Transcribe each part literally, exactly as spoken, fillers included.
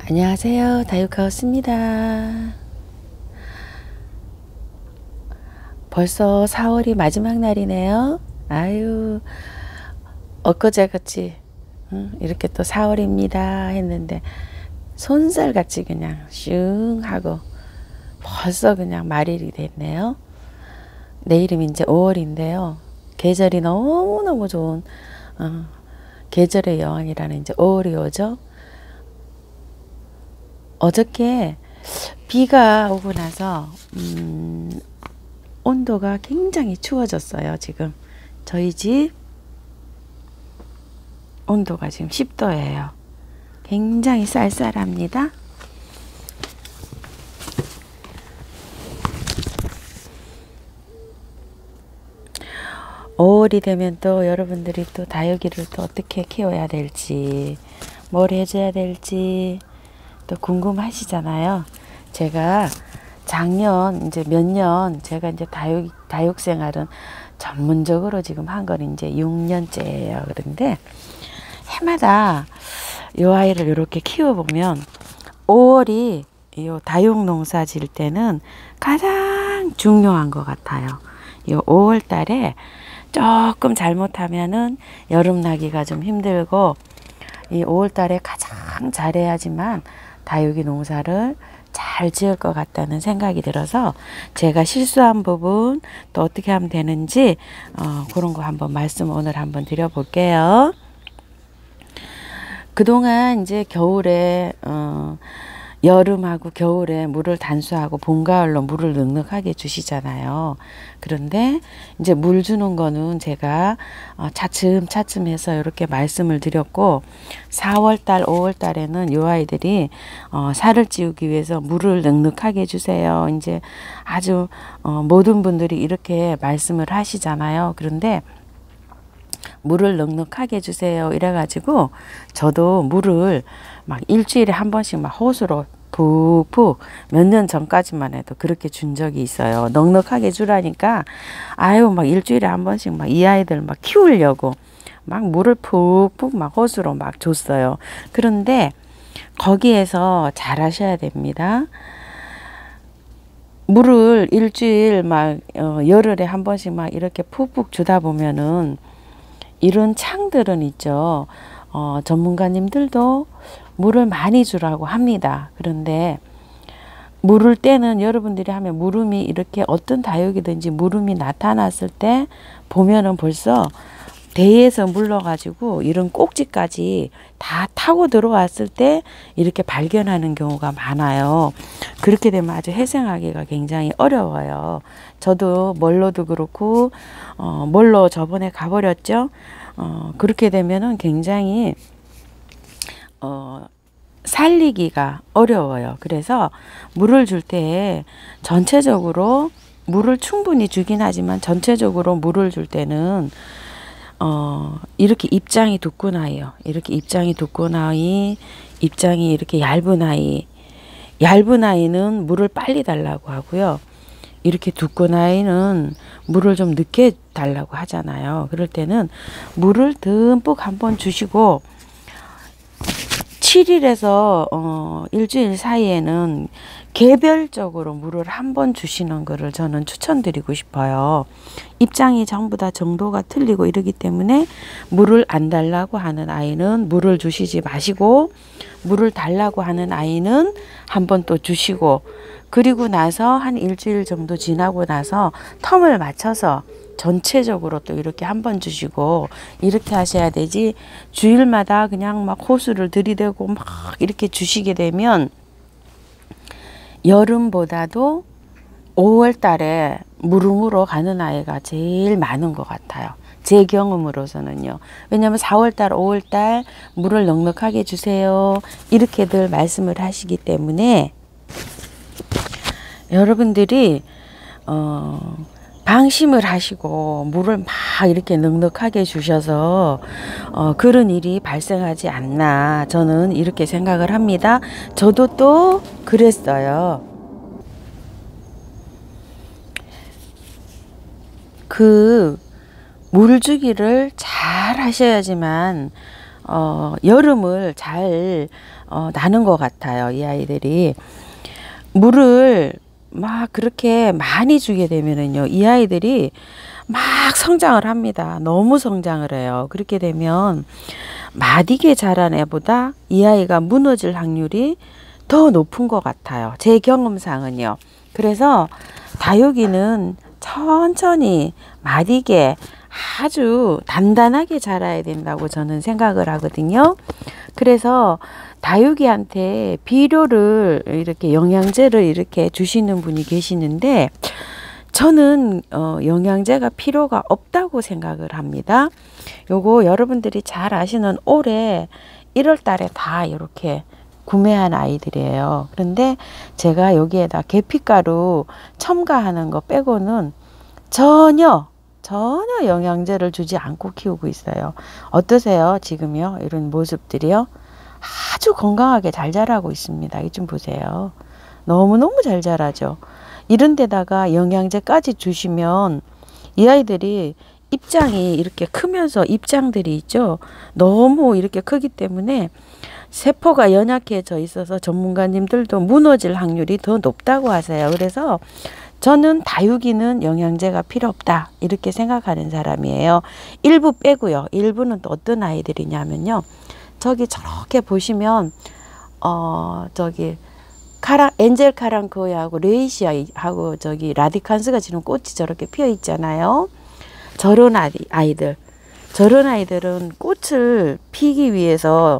안녕하세요, 다육하우스입니다. 벌써 사월이 마지막 날이네요. 아유, 엊그제같이 응, 이렇게 또 사월입니다 했는데 손살같이 그냥 슝 하고 벌써 그냥 말일이 됐네요. 내일이면 이제 오월인데요. 계절이 너무너무 좋은 어, 계절의 여왕이라는 이제 오월이 오죠. 어저께 비가 오고 나서 음, 온도가 굉장히 추워졌어요. 지금 저희 집 온도가 지금 십 도예요. 굉장히 쌀쌀합니다. 오월이 되면 또 여러분들이 또 다육이를 또 어떻게 키워야 될지, 뭘 해줘야 될지 또 궁금하시잖아요. 제가 작년 이제 몇 년 제가 이제 다육 다육 생활은 전문적으로 지금 한 건 이제 육 년째예요. 그런데 해마다 요 아이를 이렇게 키워보면 오월이 요 다육 농사 질 때는 가장 중요한 것 같아요. 요 오월 달에 조금 잘못하면은 여름 나기가 좀 힘들고, 이 오월 달에 가장 잘해야지만 다육이 농사를 잘 지을 것 같다는 생각이 들어서 제가 실수한 부분 또 어떻게 하면 되는지 어, 그런 거 한번 말씀 오늘 한번 드려볼게요. 그동안 이제 겨울에 어, 여름하고 겨울에 물을 단수하고 봄, 가을로 물을 넉넉하게 주시잖아요. 그런데 이제 물 주는 거는 제가 어, 차츰차츰 해서 이렇게 말씀을 드렸고, 사월 달, 오월 달에는 요 아이들이 어, 살을 찌우기 위해서 물을 넉넉하게 주세요. 이제 아주 어, 모든 분들이 이렇게 말씀을 하시잖아요. 그런데 물을 넉넉하게 주세요 이래가지고 저도 물을 막 일주일에 한 번씩 막 호수로 푹푹 몇 년 전까지만 해도 그렇게 준 적이 있어요. 넉넉하게 주라니까 아유 막 일주일에 한 번씩 막 이 아이들 막 키우려고 막 물을 푹푹 막 호수로 막 줬어요. 그런데 거기에서 잘 하셔야 됩니다. 물을 일주일 막 어, 열흘에 한 번씩 막 이렇게 푹푹 주다 보면은 이런 창들은 있죠. 어, 전문가님들도 물을 많이 주라고 합니다. 그런데 물을 때는 여러분들이 하면 물음이 이렇게 어떤 다육이든지 물음이 나타났을 때 보면은 벌써 대에서 물러가지고 이런 꼭지까지 다 타고 들어왔을 때 이렇게 발견하는 경우가 많아요. 그렇게 되면 아주 회생하기가 굉장히 어려워요. 저도 멀로도 그렇고 어, 멀로 저번에 가버렸죠. 어, 그렇게 되면은 굉장히 어, 살리기가 어려워요. 그래서 물을 줄 때 전체적으로 물을 충분히 주긴 하지만 전체적으로 물을 줄 때는 어, 이렇게 입장이 두꺼운 아이요. 이렇게 입장이 두꺼운 아이, 입장이 이렇게 얇은 아이. 얇은 아이는 물을 빨리 달라고 하고요. 이렇게 두꺼운 아이는 물을 좀 늦게 달라고 하잖아요. 그럴 때는 물을 듬뿍 한번 주시고 칠 일에서 어, 일주일 사이에는 개별적으로 물을 한번 주시는 것을 저는 추천드리고 싶어요. 입장이 전부 다 정도가 틀리고 이러기 때문에 물을 안 달라고 하는 아이는 물을 주시지 마시고, 물을 달라고 하는 아이는 한번 또 주시고, 그리고 나서 한 일주일 정도 지나고 나서 텀을 맞춰서 전체적으로 또 이렇게 한번 주시고 이렇게 하셔야 되지, 주일마다 그냥 막 호수를 들이대고 막 이렇게 주시게 되면 여름보다도 오월 달에 물음으로 가는 아이가 제일 많은 것 같아요. 제 경험으로서는요. 왜냐하면 사월 달, 오월 달 물을 넉넉하게 주세요 이렇게들 말씀을 하시기 때문에 여러분들이 어, 방심을 하시고 물을 막 이렇게 넉넉하게 주셔서 어, 그런 일이 발생하지 않나 저는 이렇게 생각을 합니다. 저도 또 그랬어요. 그 물 주기를 잘 하셔야지만 어, 여름을 잘 어, 나는 것 같아요. 이 아이들이. 물을 막 그렇게 많이 주게 되면은요, 이 아이들이 막 성장을 합니다. 너무 성장을 해요. 그렇게 되면 마디게 자란 애보다 이 아이가 무너질 확률이 더 높은 것 같아요. 제 경험상은요. 그래서 다육이는 천천히 마디게 아주 단단하게 자라야 된다고 저는 생각을 하거든요. 그래서 다육이한테 비료를 이렇게 영양제를 이렇게 주시는 분이 계시는데 저는 어, 영양제가 필요가 없다고 생각을 합니다. 요거 여러분들이 잘 아시는 올해 일월 달에 다 이렇게 구매한 아이들이에요. 그런데 제가 여기에다 계피가루 첨가하는 거 빼고는 전혀 전혀 영양제를 주지 않고 키우고 있어요. 어떠세요? 지금요? 이런 모습들이요? 아주 건강하게 잘 자라고 있습니다. 이 좀 보세요. 너무너무 잘 자라죠. 이런 데다가 영양제까지 주시면 이 아이들이 입장이 이렇게 크면서 입장들이 있죠. 너무 이렇게 크기 때문에 세포가 연약해져 있어서 전문가님들도 무너질 확률이 더 높다고 하세요. 그래서 저는 다육이는 영양제가 필요 없다 이렇게 생각하는 사람이에요. 일부 빼고요. 일부는 또 어떤 아이들이냐면요. 저기 저렇게 보시면 어 저기 카랑 엔젤 카랑크하고 레이시아하고 저기 라디칸스가 지금 꽃이 저렇게 피어 있잖아요. 저런 아이, 아이들 저런 아이들은 꽃을 피기 위해서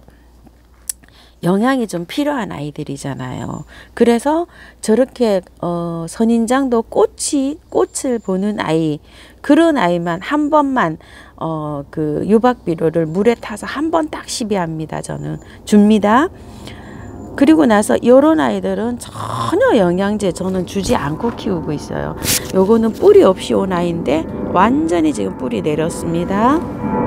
영양이 좀 필요한 아이들이잖아요. 그래서 저렇게 어, 선인장도 꽃이 꽃을 보는 아이 그런 아이만 한 번만 어, 그 유박 비료를 물에 타서 한 번 딱 시비합니다. 저는 줍니다. 그리고 나서 이런 아이들은 전혀 영양제 저는 주지 않고 키우고 있어요. 요거는 뿌리 없이 온 아이인데 완전히 지금 뿌리 내렸습니다.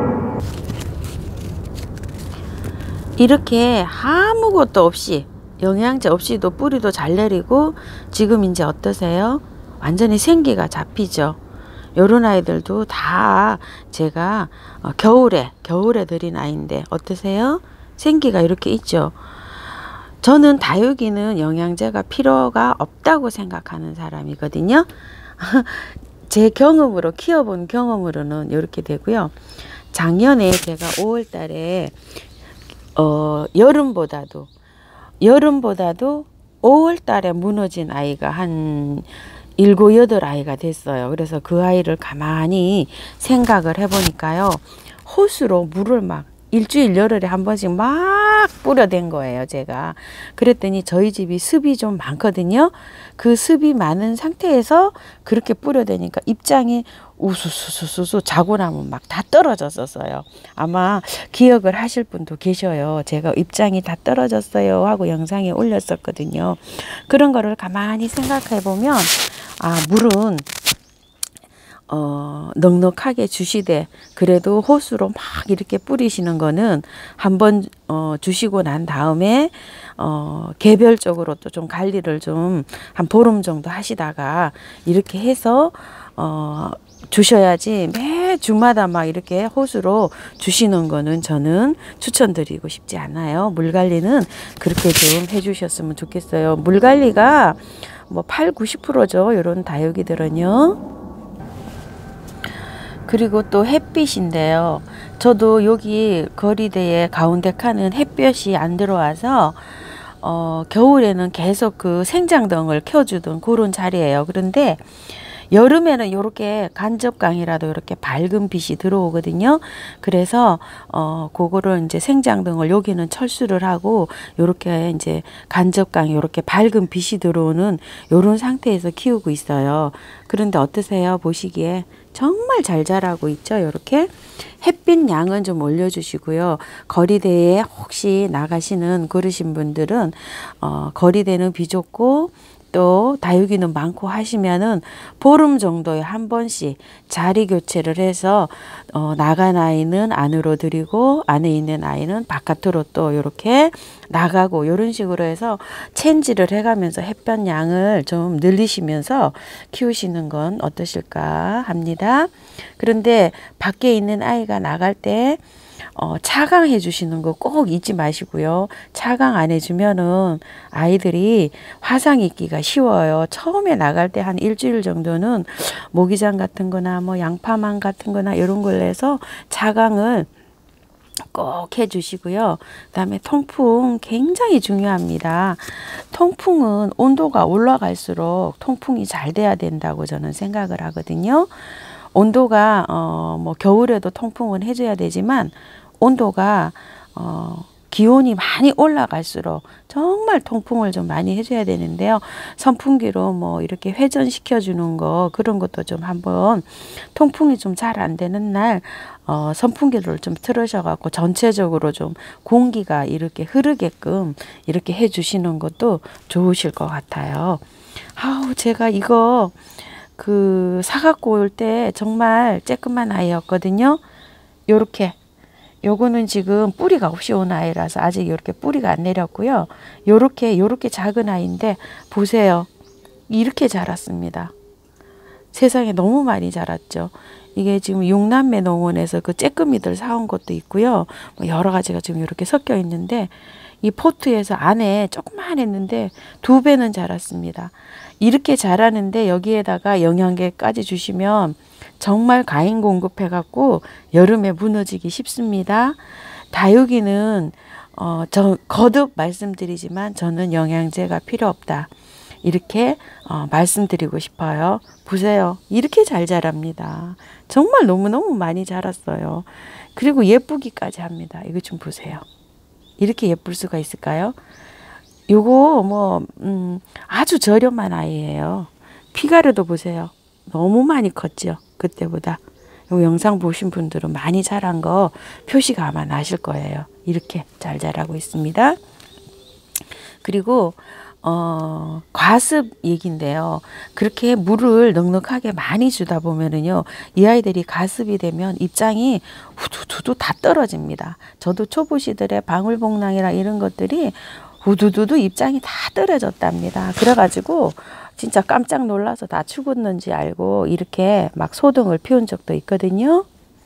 이렇게 아무것도 없이 영양제 없이도 뿌리도 잘 내리고 지금 이제 어떠세요? 완전히 생기가 잡히죠. 요런 아이들도 다 제가 겨울에 겨울에 들인 아이인데 어떠세요? 생기가 이렇게 있죠. 저는 다육이는 영양제가 필요가 없다고 생각하는 사람이거든요. 제 경험으로 키워본 경험으로는 이렇게 되고요. 작년에 제가 오월 달에 어, 여름보다도 여름보다도 오월 달에 무너진 아이가 한 일곱, 여덟 아이가 됐어요. 그래서 그 아이를 가만히 생각을 해보니까요. 호수로 물을 막 일주일 열흘에 한 번씩 막 뿌려댄 거예요. 제가. 그랬더니 저희 집이 습이 좀 많거든요. 그 습이 많은 상태에서 그렇게 뿌려대니까 입장이 우수수수수 자고 나면 막 다 떨어졌었어요. 아마 기억을 하실 분도 계셔요. 제가 입장이 다 떨어졌어요 하고 영상에 올렸었거든요. 그런 거를 가만히 생각해 보면 아 물은 어, 넉넉하게 주시되 그래도 호수로 막 이렇게 뿌리시는 거는 한번 어, 주시고 난 다음에 어, 개별적으로 또 좀 관리를 좀 한 보름 정도 하시다가 이렇게 해서 어, 주셔야지 매 주마다 막 이렇게 호수로 주시는 거는 저는 추천드리고 싶지 않아요. 물 관리는 그렇게 좀 해주셨으면 좋겠어요. 물 관리가 뭐 팔, 구십 퍼센트죠. 이런 다육이들은요. 그리고 또 햇빛인데요. 저도 여기 거리대에 가운데 칸은 햇볕이 안 들어와서 어, 겨울에는 계속 그 생장등을 켜주던 그런 자리예요. 그런데 여름에는 이렇게 간접강이라도 이렇게 밝은 빛이 들어오거든요. 그래서 어 그거를 이제 생장등을 여기는 철수를 하고 이렇게 이제 간접강 이렇게 밝은 빛이 들어오는 이런 상태에서 키우고 있어요. 그런데 어떠세요? 보시기에 정말 잘 자라고 있죠. 이렇게 햇빛 양은 좀 올려주시고요. 거리대에 혹시 나가시는 그러신 분들은 어 거리대는 비좁고 또 다육이는 많고 하시면은 보름 정도에 한 번씩 자리 교체를 해서 어, 나간 아이는 안으로 들이고 안에 있는 아이는 바깥으로 또 이렇게 나가고 이런 식으로 해서 체인지를 해가면서 햇볕 양을 좀 늘리시면서 키우시는 건 어떠실까 합니다. 그런데 밖에 있는 아이가 나갈 때 어, 차강해 주시는 거 꼭 잊지 마시고요. 차강 안 해주면은 아이들이 화상 입기가 쉬워요. 처음에 나갈 때 한 일주일 정도는 모기장 같은 거나 뭐 양파망 같은 거나 이런 걸 내서 차강을 꼭 해주시고요. 그 다음에 통풍 굉장히 중요합니다. 통풍은 온도가 올라갈수록 통풍이 잘 돼야 된다고 저는 생각을 하거든요. 온도가 어, 뭐 겨울에도 통풍은 해줘야 되지만 온도가 어, 기온이 많이 올라갈수록 정말 통풍을 좀 많이 해줘야 되는데요. 선풍기로 뭐 이렇게 회전시켜 주는 거 그런 것도 좀 한번 통풍이 좀 잘 안 되는 날 어, 선풍기를 좀 틀으셔갖고 전체적으로 좀 공기가 이렇게 흐르게끔 이렇게 해주시는 것도 좋으실 것 같아요. 아우 제가 이거 그 사갖고 올 때 정말 쬐끄만 아이였거든요. 요렇게 요거는 지금 뿌리가 없이 온 아이라서 아직 이렇게 뿌리가 안 내렸고요. 요렇게 요렇게 작은 아이인데 보세요. 이렇게 자랐습니다. 세상에 너무 많이 자랐죠. 이게 지금 육남매 농원에서 그 쬐끄미들 사온 것도 있고요. 뭐 여러 가지가 지금 이렇게 섞여 있는데 이 포트에서 안에 조그만 했는데 두 배는 자랐습니다. 이렇게 자라는데 여기에다가 영양계까지 주시면 정말 과잉 공급해 갖고 여름에 무너지기 쉽습니다. 다육이는 어, 저 거듭 말씀드리지만 저는 영양제가 필요 없다. 이렇게 어, 말씀드리고 싶어요. 보세요. 이렇게 잘 자랍니다. 정말 너무너무 많이 자랐어요. 그리고 예쁘기까지 합니다. 이거 좀 보세요. 이렇게 예쁠 수가 있을까요? 요거 뭐 음, 아주 저렴한 아이예요. 피가루도 보세요. 너무 많이 컸죠. 그때보다. 요 영상 보신 분들은 많이 자란 거 표시가 아마 나실 거예요. 이렇게 잘 자라고 있습니다. 그리고 어, 과습 얘기인데요. 그렇게 물을 넉넉하게 많이 주다 보면은요, 이 아이들이 가습이 되면 입장이 후두두두 다 떨어집니다. 저도 초보 시절에 방울복랑이랑 이런 것들이 후두두두 입장이 다 떨어졌답니다. 그래가지고 진짜 깜짝 놀라서 다 죽었는지 알고 이렇게 막 소등을 피운 적도 있거든요.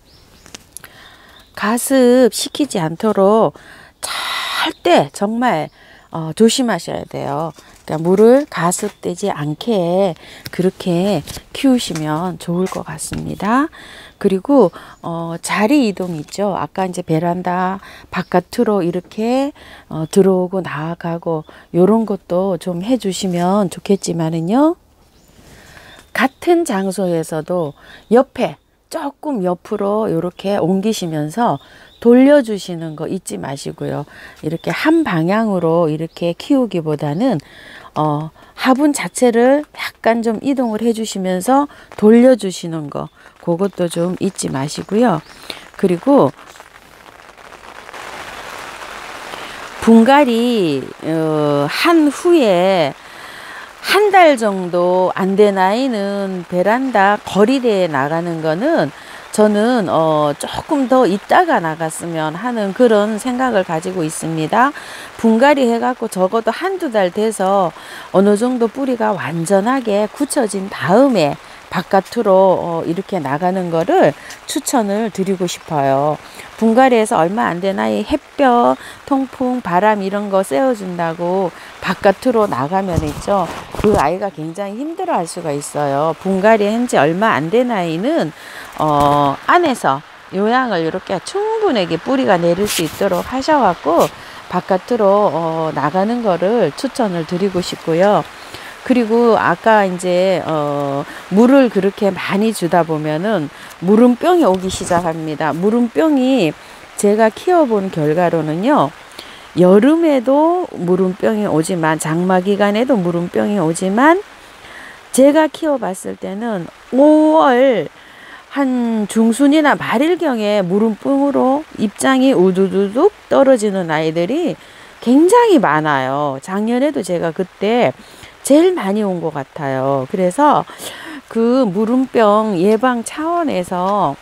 가습 시키지 않도록 절대 정말 어, 조심하셔야 돼요. 그러니까 물을 가습되지 않게 그렇게 키우시면 좋을 것 같습니다. 그리고 어, 자리 이동 있죠. 아까 이제 베란다 바깥으로 이렇게 어, 들어오고 나가고 요런 것도 좀 해주시면 좋겠지만은요. 같은 장소에서도 옆에 조금 옆으로 이렇게 옮기시면서 돌려주시는 거 잊지 마시고요. 이렇게 한 방향으로 이렇게 키우기보다는 어, 화분 자체를 약간 좀 이동을 해주시면서 돌려주시는 거 그것도 좀 잊지 마시고요. 그리고 분갈이 어, 한 후에 한 달 정도 안 된 아이는 베란다 거리대에 나가는 거는 저는 어 조금 더 있다가 나갔으면 하는 그런 생각을 가지고 있습니다. 분갈이 해갖고 적어도 한두 달 돼서 어느 정도 뿌리가 완전하게 굳혀진 다음에 바깥으로 어 이렇게 나가는 거를 추천을 드리고 싶어요. 분갈이에서 얼마 안 된 아이 햇볕, 통풍, 바람 이런 거 쐬어준다고 바깥으로 나가면 있죠. 그 아이가 굉장히 힘들어 할 수가 있어요. 분갈이 한 지 얼마 안 된 아이는 어, 안에서 요양을 이렇게 충분하게 뿌리가 내릴 수 있도록 하셔갖고 바깥으로 어, 나가는 거를 추천을 드리고 싶고요. 그리고 아까 이제 어, 물을 그렇게 많이 주다 보면은 무름병이 오기 시작합니다. 무름병이 제가 키워본 결과로는요. 여름에도 무름병이 오지만 장마 기간에도 무름병이 오지만 제가 키워봤을 때는 오월 한 중순이나 말일경에 무름병으로 입장이 우두두둑 떨어지는 아이들이 굉장히 많아요. 작년에도 제가 그때 제일 많이 온 것 같아요. 그래서 그 무름병 예방 차원에서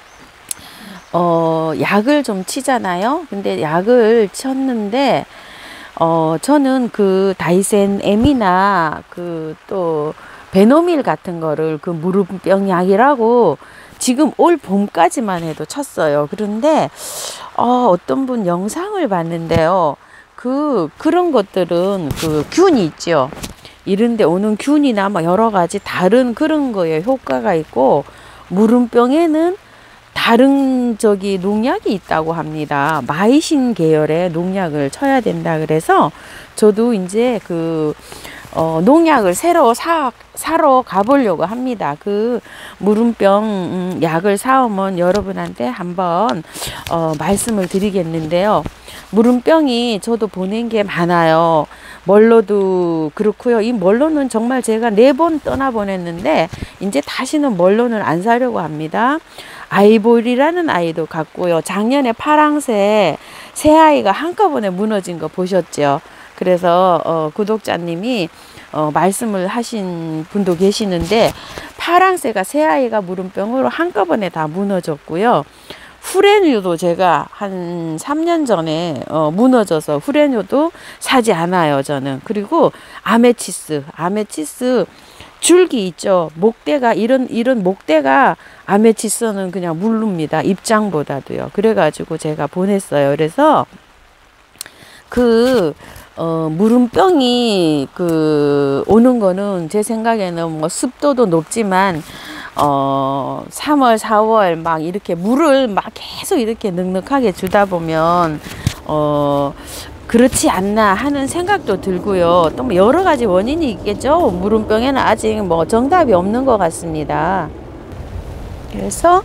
어, 약을 좀 치잖아요. 근데 약을 쳤는데 어, 저는 그 다이센 M이나 그 또 베노밀 같은 거를 그 무름병 약이라고 지금 올 봄까지만 해도 쳤어요. 그런데 어, 어떤 분 영상을 봤는데요. 그 그런 것들은 그 균이 있죠. 이런데 오는 균이나 뭐 여러 가지 다른 그런 거에 효과가 있고, 무름병에는 다른 저기 농약이 있다고 합니다. 마이신 계열의 농약을 쳐야 된다 그래서 저도 이제 그 어, 농약을 새로 사, 사러 가보려고 합니다. 그 무름병 음, 약을 사오면 여러분한테 한번 어, 말씀을 드리겠는데요. 무름병이 저도 보낸 게 많아요. 멀로도 그렇고요. 이 멀로는 정말 제가 네 번 떠나 보냈는데 이제 다시는 멀로는 안 사려고 합니다. 아이보리라는 아이도 갔고요. 작년에 파랑새 새 아이가 한꺼번에 무너진 거 보셨죠? 그래서 어, 구독자님이 어, 말씀을 하신 분도 계시는데, 파랑새가 새 아이가 무름병으로 한꺼번에 다 무너졌고요. 후레뉴도 제가 한 삼 년 전에 어, 무너져서 후레뉴도 사지 않아요, 저는. 그리고 아메치스, 아메치스 줄기 있죠. 목대가 이런 이런 목대가 아메치스는 그냥 물릅니다. 입장보다도요. 그래가지고 제가 보냈어요. 그래서 그 어, 무름병이 그 오는 거는 제 생각에는 뭐 습도도 높지만 어, 삼월, 사월 막 이렇게 물을 막 계속 이렇게 넉넉하게 주다 보면 어, 그렇지 않나 하는 생각도 들고요. 또 뭐 여러 가지 원인이 있겠죠. 무름병에는 아직 뭐 정답이 없는 것 같습니다. 그래서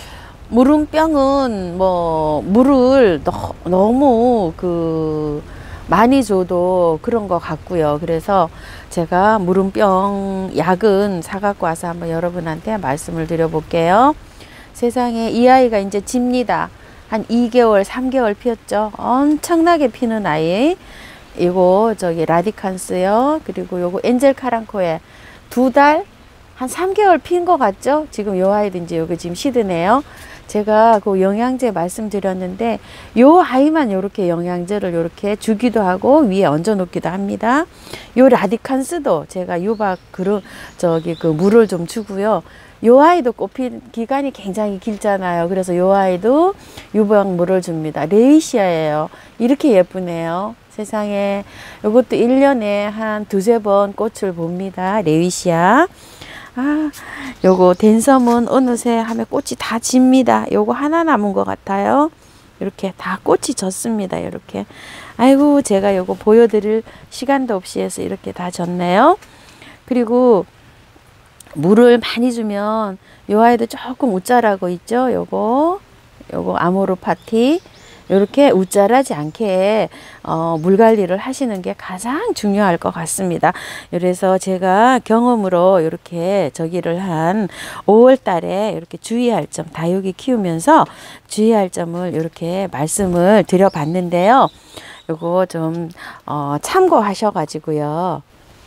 무름병은 뭐 물을 너, 너무 그 많이 줘도 그런 것 같고요. 그래서 제가 무름병 약은 사갖고 와서 한번 여러분한테 말씀을 드려볼게요. 세상에, 이 아이가 이제 집니다. 한 이 개월, 삼 개월 피었죠. 엄청나게 피는 아이. 이거 저기 라디칸스요. 그리고 요거 엔젤 카랑코에 두 달, 한 삼 개월 핀 것 같죠? 지금 요 아이도 이제 여기 지금 시드네요. 제가 그 영양제 말씀드렸는데 요 아이만 요렇게 영양제를 요렇게 주기도 하고 위에 얹어 놓기도 합니다. 요 라디칸스도 제가 유박 그루 저기 그 물을 좀 주고요. 요 아이도 꽃핀 기간이 굉장히 길잖아요. 그래서 요 아이도 유박 물을 줍니다. 레이시아예요. 이렇게 예쁘네요. 세상에. 요것도 일 년에 한 두세 번 꽃을 봅니다. 레이시아. 아, 요거 댄섬은 어느새 하면 꽃이 다 집니다. 요거 하나 남은 것 같아요. 이렇게 다 꽃이 졌습니다. 이렇게. 아이고, 제가 요거 보여드릴 시간도 없이 해서 이렇게 다 졌네요. 그리고 물을 많이 주면 요 아이도 조금 웃자라고 있죠. 요거 요거 아모르 파티 이렇게 웃자라지 않게 어, 물 관리를 하시는 게 가장 중요할 것 같습니다. 그래서 제가 경험으로 이렇게 저기를 한 오월 달에 이렇게 주의할 점, 다육이 키우면서 주의할 점을 이렇게 말씀을 드려봤는데요. 요거 좀 어, 참고하셔가지고요.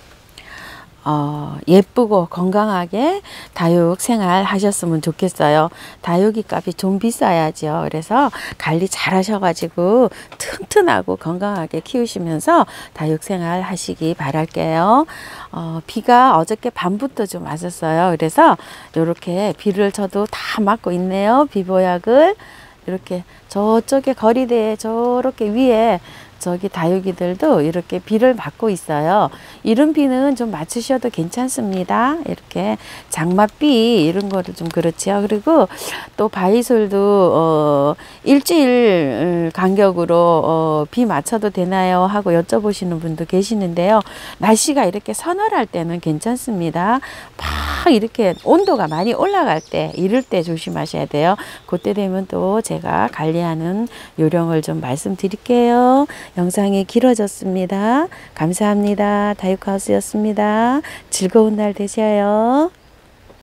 어, 예쁘고 건강하게 다육 생활 하셨으면 좋겠어요. 다육이 값이 좀 비싸야죠. 그래서 관리 잘 하셔가지고 튼튼하고 건강하게 키우시면서 다육 생활 하시기 바랄게요. 어, 비가 어저께 밤부터 좀 왔었어요. 그래서 이렇게 비를 저도 다 맞고 있네요. 비보약을 이렇게 저쪽에 거리대에 저렇게 위에 저기 다육이들도 이렇게 비를 맞고 있어요. 이런 비는 좀 맞추셔도 괜찮습니다. 이렇게 장맛비 이런 거를 좀 그렇지요. 그리고 또 바이솔도 어 일주일 간격으로 어 비 맞춰도 되나요 하고 여쭤보시는 분도 계시는데요. 날씨가 이렇게 서늘할 때는 괜찮습니다. 막 이렇게 온도가 많이 올라갈 때 이럴 때 조심하셔야 돼요. 그때 되면 또 제가 관리하는 요령을 좀 말씀드릴게요. 영상이 길어졌습니다. 감사합니다. 다육하우스였습니다. 즐거운 날 되셔요.